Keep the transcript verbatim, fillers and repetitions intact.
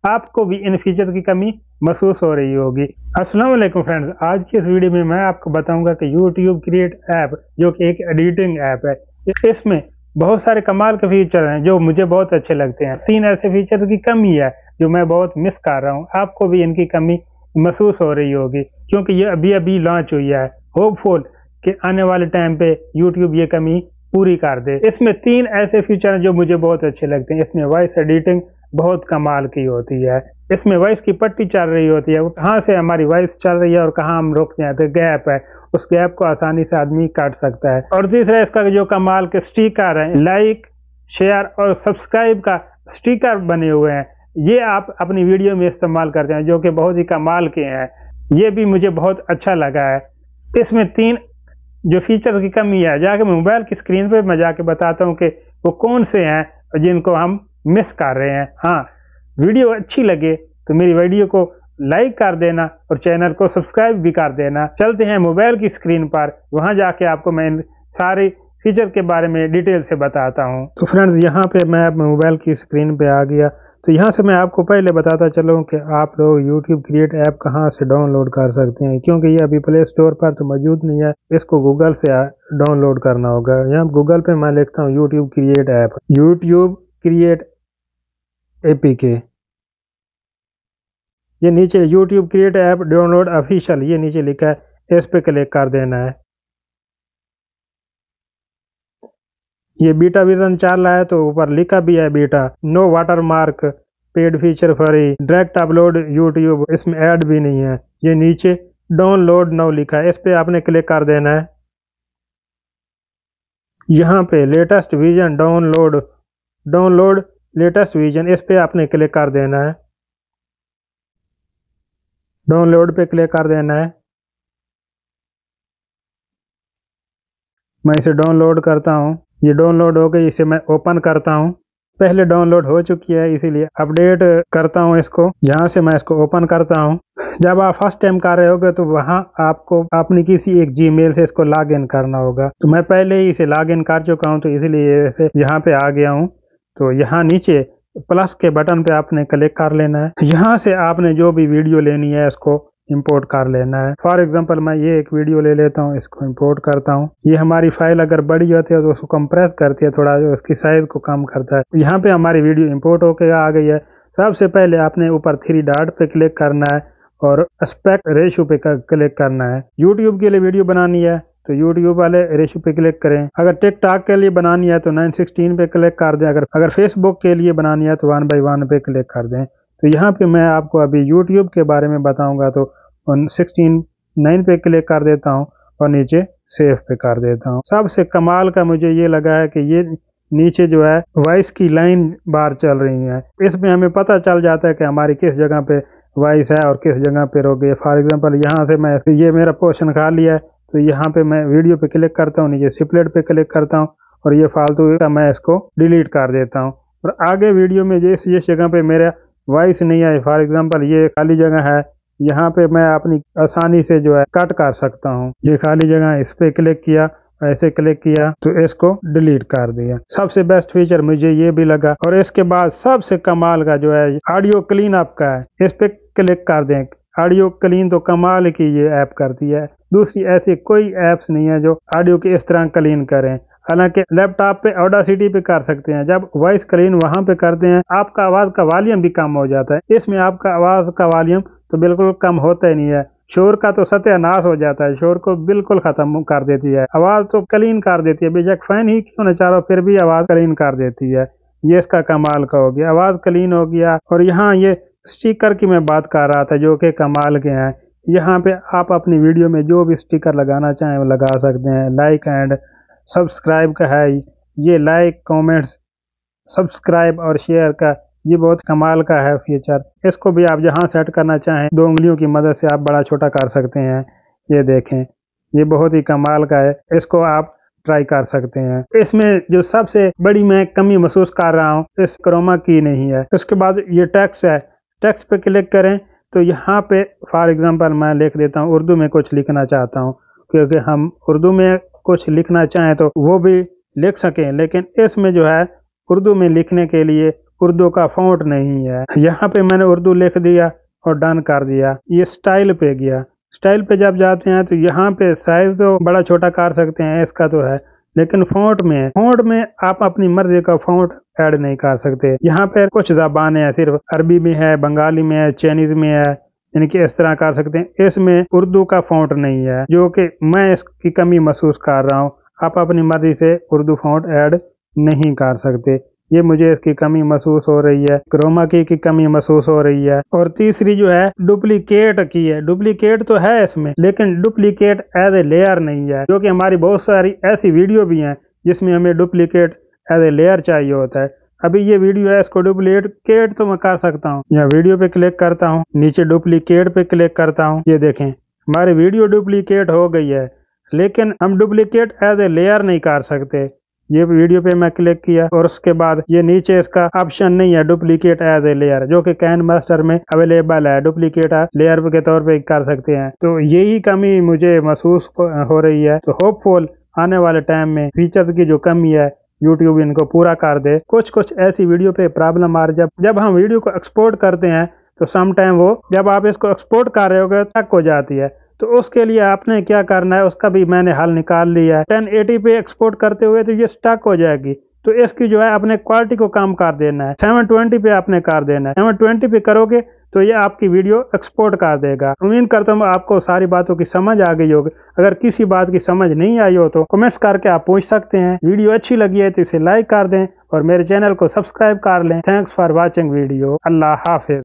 आपको भी इन फीचर की कमी महसूस हो रही होगी। अस्सलाम वालेकुम फ्रेंड्स, आज की इस वीडियो में मैं आपको बताऊंगा कि यूट्यूब क्रिएट ऐप जो कि एक एडिटिंग ऐप है, इसमें बहुत सारे कमाल के फीचर हैं जो मुझे बहुत अच्छे लगते हैं। तीन ऐसे फीचर की कमी है जो मैं बहुत मिस कर रहा हूँ। आपको भी इनकी कमी महसूस हो रही होगी क्योंकि ये अभी अभी लॉन्च हुई है। होपफुल कि आने वाले टाइम पे यूट्यूब ये कमी पूरी कर दे। इसमें तीन ऐसे फीचर हैं जो मुझे बहुत अच्छे लगते हैं। इसमें वॉइस एडिटिंग बहुत कमाल की होती है। इसमें वॉइस की पट्टी चल रही होती है, कहाँ से हमारी वॉइस चल रही है और कहाँ हम रुक जाए तो गैप है, उस गैप को आसानी से आदमी काट सकता है। और तीसरा इसका जो कमाल के स्टिकर है, लाइक शेयर और सब्सक्राइब का स्टिकर बने हुए हैं, ये आप अपनी वीडियो में इस्तेमाल करते हैं जो कि बहुत ही कमाल के हैं। ये भी मुझे बहुत अच्छा लगा है। इसमें तीन जो फीचर्स की कमी है, जाके मोबाइल की स्क्रीन पे मैं जाके बताता हूँ कि वो कौन से हैं जिनको हम मिस कर रहे हैं। हाँ, वीडियो अच्छी लगे तो मेरी वीडियो को लाइक कर देना और चैनल को सब्सक्राइब भी कर देना। चलते हैं मोबाइल की स्क्रीन पर, वहां जाके आपको मैं इन सारे फीचर के बारे में डिटेल से बताता हूं। तो फ्रेंड्स, यहाँ पे मैं मोबाइल की स्क्रीन पे आ गया। तो यहाँ से मैं आपको पहले बताता चलूँ कि आप लोग यूट्यूब क्रिएट ऐप कहाँ से डाउनलोड कर सकते हैं, क्योंकि ये अभी प्ले स्टोर पर तो मौजूद नहीं है। इसको गूगल से डाउनलोड करना होगा। यहाँ गूगल पे मैं लिखता हूँ YouTube create app, YouTube create APK. ये नीचे YouTube create app download official, ये नीचे लिखा है, इस पे क्लिक कर देना है। ये बीटा वर्जन चल रहा है तो ऊपर लिखा भी है beta, no watermark, paid feature free, direct upload YouTube, इसमें ऐड भी नहीं है। ये नीचे डाउनलोड नाउ लिखा है, इस पे आपने क्लिक कर देना है। यहाँ पे latest version download, download latest version, इस पे आपने क्लिक कर देना है। डाउनलोड पे क्लिक कर देना है। मैं इसे डाउनलोड करता हूँ। ये डाउनलोड हो गई, इसे मैं ओपन करता हूँ। पहले डाउनलोड हो चुकी है इसीलिए अपडेट करता हूँ इसको। यहाँ से मैं इसको ओपन करता हूँ। जब आप फर्स्ट टाइम कर रहे होगे तो वहाँ आपको अपनी किसी एक जीमेल से इसको लॉग इन करना होगा। तो मैं पहले ही इसे लॉग इन कर चुका हूँ तो इसलिए इसे यहाँ पे आ गया हूँ। तो यहाँ नीचे प्लस के बटन पे आपने क्लिक कर लेना है। यहाँ से आपने जो भी वीडियो लेनी है इसको इंपोर्ट कर लेना है। फॉर एग्जांपल मैं ये एक वीडियो ले लेता हूँ, इसको इंपोर्ट करता हूँ। ये हमारी फाइल अगर बड़ी होती है तो उसको कंप्रेस करती है, थोड़ा जो उसकी साइज को कम करता है। यहाँ पे हमारी वीडियो इंपोर्ट होकर आ गई है। सबसे पहले आपने ऊपर थ्री डॉट पे क्लिक करना है और एस्पेक्ट रेशियो पे क्लिक करना है। यूट्यूब के लिए वीडियो बनानी है तो यूट्यूब वाले रेशियो पे क्लिक करें। अगर टिकटॉक के लिए बनानी है तो नाइन सिक्सटीन पे क्लिक कर दें। अगर अगर फेसबुक के लिए बनानी है तो वन बाई वन पे क्लिक कर दें। तो यहाँ पे मैं आपको अभी यूट्यूब के बारे में बताऊंगा तो सिक्सटीन नाइन पे क्लिक कर देता हूँ और नीचे सेव पे कर देता हूँ। सबसे कमाल का मुझे ये लगा है कि ये नीचे जो है वॉइस की लाइन बार चल रही है। इसमें हमें पता चल जाता है कि हमारी किस जगह पे वॉइस है और किस जगह पे रोक गई। फॉर एग्जाम्पल यहाँ से मैं, ये मेरा पोर्शन खाली है तो यहाँ पे मैं वीडियो पे क्लिक करता हूँ, नीचे स्प्लिट पे क्लिक करता हूँ और ये फालतू का मैं इसको डिलीट कर देता हूँ। और आगे वीडियो में जिस जिस जगह पे मेरा वॉइस नहीं आई, फॉर एग्जाम्पल ये खाली जगह है, यहाँ पे मैं अपनी आसानी से जो है कट कर सकता हूँ। ये खाली जगह, इस पे क्लिक किया, ऐसे क्लिक किया तो इसको डिलीट कर दिया। सबसे बेस्ट फीचर मुझे ये भी लगा। और इसके बाद सबसे कमाल का जो है ऑडियो क्लीन अप का है, इस पे क्लिक कर दें। ऑडियो क्लीन तो कमाल की ये ऐप करती है, दूसरी ऐसी कोई ऐप्स नहीं है जो ऑडियो की इस तरह क्लीन करें। हालांकि लैपटॉप पे ऑडासिटी पे कर सकते हैं, जब वॉइस क्लीन वहां पे करते हैं आपका आवाज का वॉल्यूम भी कम हो जाता है। इसमें आपका आवाज का वॉल्यूम तो बिल्कुल कम होता ही नहीं है, शोर का तो सत्यानाश हो जाता है, शोर को बिल्कुल खत्म कर देती है, आवाज तो क्लीन कर देती है। बेशक फैन ही क्यों न चाहो फिर भी आवाज क्लीन कर देती है। ये इसका कमाल का हो गया, आवाज क्लीन हो गया। और यहाँ ये स्टिकर की मैं बात कर रहा था जो कि कमाल के हैं। यहाँ पे आप अपनी वीडियो में जो भी स्टिकर लगाना चाहें वो लगा सकते हैं। लाइक एंड सब्सक्राइब का है, ये लाइक कमेंट्स सब्सक्राइब और शेयर का ये बहुत कमाल का है फीचर। इसको भी आप जहां सेट करना चाहें दो उंगलियों की मदद से आप बड़ा छोटा कर सकते हैं। ये देखें, ये बहुत ही कमाल का है, इसको आप ट्राई कर सकते हैं। इसमें जो सबसे बड़ी मैं कमी महसूस कर रहा हूँ, इस क्रोमा की नहीं है। उसके बाद ये टेक्स्ट है, टेक्स्ट पे क्लिक करें तो यहाँ पे फॉर एग्जांपल मैं लिख देता हूँ, उर्दू में कुछ लिखना चाहता हूँ, क्योंकि हम उर्दू में कुछ लिखना चाहें तो वो भी लिख सकें। लेकिन इसमें जो है उर्दू में लिखने के लिए उर्दू का फ़ॉन्ट नहीं है। यहाँ पे मैंने उर्दू लिख दिया और डन कर दिया। ये स्टाइल पे गया। स्टाइल पे जब जाते हैं तो यहाँ पे साइज तो बड़ा छोटा कर सकते हैं, इसका तो है, लेकिन फ़ॉन्ट में फ़ॉन्ट में आप अपनी मर्जी का फ़ॉन्ट ऐड नहीं कर सकते। यहाँ पे कुछ ज़बानें हैं, सिर्फ अरबी में है, बंगाली में है, चाइनीज़ में है, इनकी इस तरह कर सकते हैं। इसमें उर्दू का फ़ॉन्ट नहीं है, जो कि मैं इसकी कमी महसूस कर रहा हूँ। आप अपनी मर्जी से उर्दू फ़ॉन्ट ऐड नहीं कर सकते। ये मुझे इसकी कमी महसूस हो रही है। क्रोमा की की कमी महसूस हो रही है। और तीसरी जो है डुप्लीकेट की है। डुप्लीकेट तो है इसमें, लेकिन डुप्लीकेट एज ए लेयर नहीं है, जो कि हमारी बहुत सारी ऐसी वीडियो भी हैं जिसमें हमें डुप्लीकेट एज ए लेयर चाहिए होता है। अभी ये वीडियो है, इसको डुप्लीकेट तो मैं कर सकता हूँ। यहाँ वीडियो पे क्लिक करता हूँ, नीचे डुप्लीकेट पे क्लिक करता हूँ। ये देखें हमारी वीडियो डुप्लीकेट हो गई है, लेकिन हम डुप्लीकेट एज ए लेयर नहीं कर सकते। ये वीडियो पे मैं क्लिक किया और उसके बाद ये नीचे इसका ऑप्शन नहीं है डुप्लीकेट एज ए लेयर, जो कि कैन मास्टर में अवेलेबल है। डुप्लीकेट लेयर के तौर पे कर सकते हैं। तो यही कमी मुझे महसूस हो रही है। तो होपफुल आने वाले टाइम में फीचर्स की जो कमी है यूट्यूब इनको पूरा कर दे। कुछ कुछ ऐसी वीडियो पे प्रॉब्लम आ रही है, जब जब हम वीडियो को एक्सपोर्ट करते हैं तो सम टाइम वो जब आप इसको एक्सपोर्ट कर रहे हो तक हो जाती है। तो उसके लिए आपने क्या करना है, उसका भी मैंने हल निकाल लिया है। टेन एटी पे एक्सपोर्ट करते हुए तो ये स्टक हो जाएगी, तो इसकी जो है अपने क्वालिटी को कम कर देना है। सेवन ट्वेंटी पे आपने कर देना है। सेवन ट्वेंटी पे करोगे तो ये आपकी वीडियो एक्सपोर्ट कर देगा। उम्मीद करता हूँ आपको सारी बातों की समझ आ गई होगी। अगर किसी बात की समझ नहीं आई हो तो कमेंट्स करके आप पूछ सकते हैं। वीडियो अच्छी लगी है तो इसे लाइक कर दें और मेरे चैनल को सब्सक्राइब कर लें। Thanks for watching video. अल्लाह हाफिज।